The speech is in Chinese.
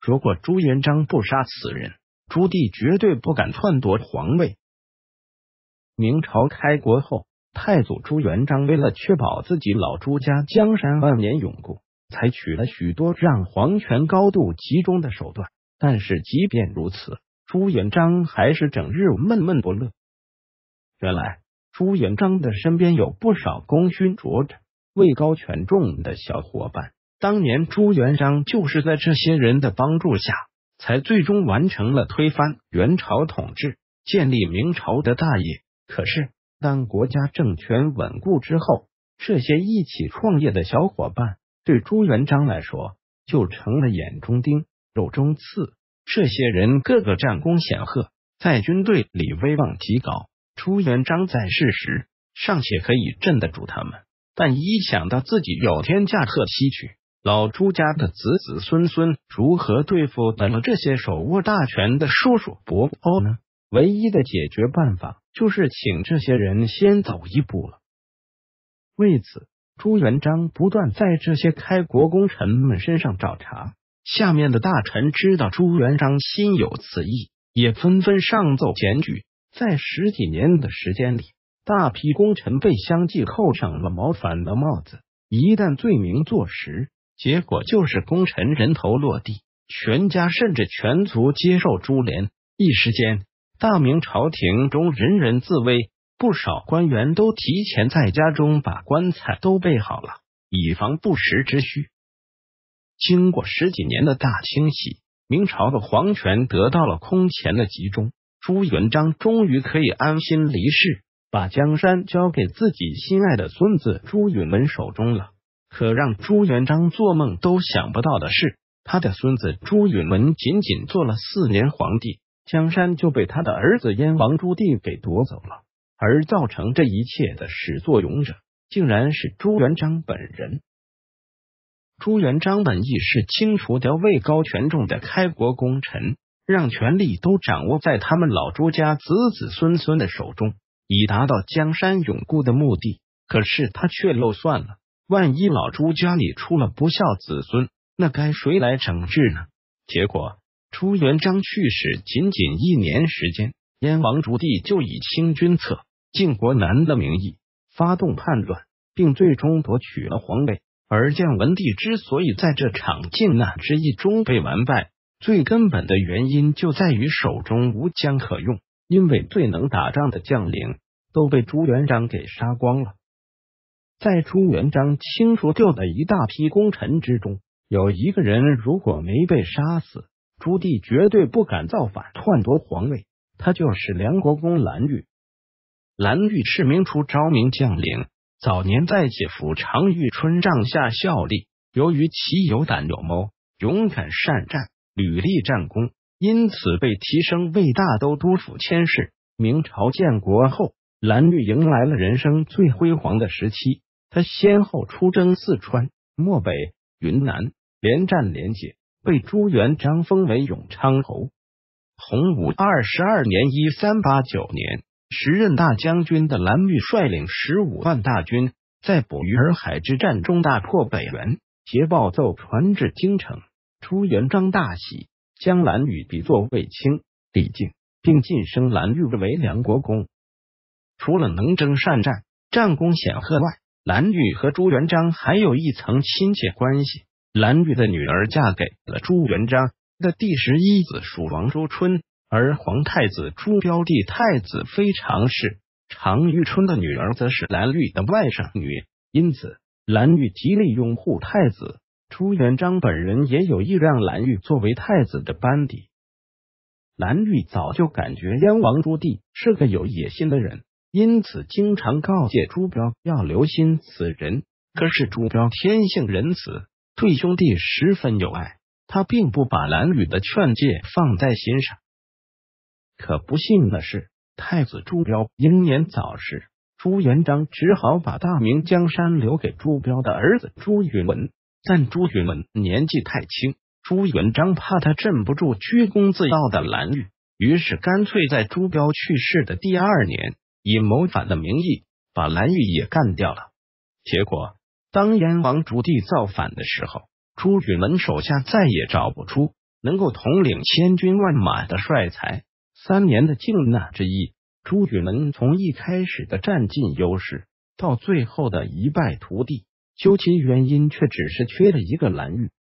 如果朱元璋不杀此人，朱棣绝对不敢篡夺皇位。明朝开国后，太祖朱元璋为了确保自己老朱家江山万年永固，采取了许多让皇权高度集中的手段。但是即便如此，朱元璋还是整日闷闷不乐。原来朱元璋的身边有不少功勋卓著、位高权重的小伙伴，当年朱元璋就是在这些人的帮助下，才最终完成了推翻元朝统治、建立明朝的大业。可是当国家政权稳固之后，这些一起创业的小伙伴对朱元璋来说就成了眼中钉、肉中刺。这些人个个战功显赫，在军队里威望极高。朱元璋在世时尚且可以镇得住他们，但一想到自己有天驾鹤西去，老朱家的子子孙孙如何对付得了这些手握大权的叔叔伯伯呢？唯一的解决办法就是请这些人先走一步了。为此，朱元璋不断在这些开国功臣们身上找茬。下面的大臣知道朱元璋心有此意，也纷纷上奏检举。在10几年的时间里，大批功臣被相继扣上了谋反的帽子。一旦罪名坐实，结果就是功臣人头落地，全家甚至全族接受株连。一时间，大明朝廷中人人自危，不少官员都提前在家中把棺材都备好了，以防不时之需。经过10几年的大清洗，明朝的皇权得到了空前的集中。朱元璋终于可以安心离世，把江山交给自己心爱的孙子朱允炆手中了。可让朱元璋做梦都想不到的是，他的孙子朱允炆仅仅做了4年皇帝，江山就被他的儿子燕王朱棣给夺走了。而造成这一切的始作俑者，竟然是朱元璋本人。朱元璋本意是清除掉位高权重的开国功臣，让权力都掌握在他们老朱家子子孙孙的手中，以达到江山永固的目的。可是他却漏算了，万一老朱家里出了不孝子孙，那该谁来整治呢？结果朱元璋去世仅仅1年时间，燕王朱棣就以清君侧、靖国难的名义发动叛乱，并最终夺取了皇位。而建文帝之所以在这场靖难之役中被完败，最根本的原因就在于手中无将可用，因为最能打仗的将领都被朱元璋给杀光了。在朱元璋清除掉的一大批功臣之中，有一个人如果没被杀死，朱棣绝对不敢造反篡夺皇位，他就是梁国公蓝玉。蓝玉是明初昭明将领，早年在姐夫常遇春帐下效力，由于其有胆有谋，勇敢善战，屡立战功，因此被提升为大都督府佥事。明朝建国后，蓝玉迎来了人生最辉煌的时期，他先后出征四川、漠北、云南，连战连捷，被朱元璋封为永昌侯。洪武22年1389年，时任大将军的蓝玉率领15万大军，在捕鱼儿海之战中大破北元，捷报奏传至京城。朱元璋大喜，将蓝玉比作卫青、李靖，并晋升蓝玉为梁国公。除了能征善战、战功显赫外，蓝玉和朱元璋还有一层亲切关系。蓝玉的女儿嫁给了朱元璋的第11子属王朱春，而皇太子朱标弟太子妃常氏、常遇春的女儿则是蓝玉的外甥女，因此蓝玉极力拥护太子。朱元璋本人也有意让蓝玉作为太子的班底。蓝玉早就感觉燕王朱棣是个有野心的人，因此经常告诫朱标要留心此人。可是朱标天性仁慈，对兄弟十分有爱，他并不把蓝玉的劝诫放在心上。可不幸的是，太子朱标英年早逝，朱元璋只好把大明江山留给朱标的儿子朱允炆。但朱允炆年纪太轻，朱元璋怕他镇不住居功自傲的蓝玉，于是干脆在朱标去世的第2年，以谋反的名义把蓝玉也干掉了。结果当燕王朱棣造反的时候，朱允炆手下再也找不出能够统领千军万马的帅才。3年的靖难之役，朱允炆从一开始的占尽优势，到最后的一败涂地，究其原因却只是缺了一个蓝玉。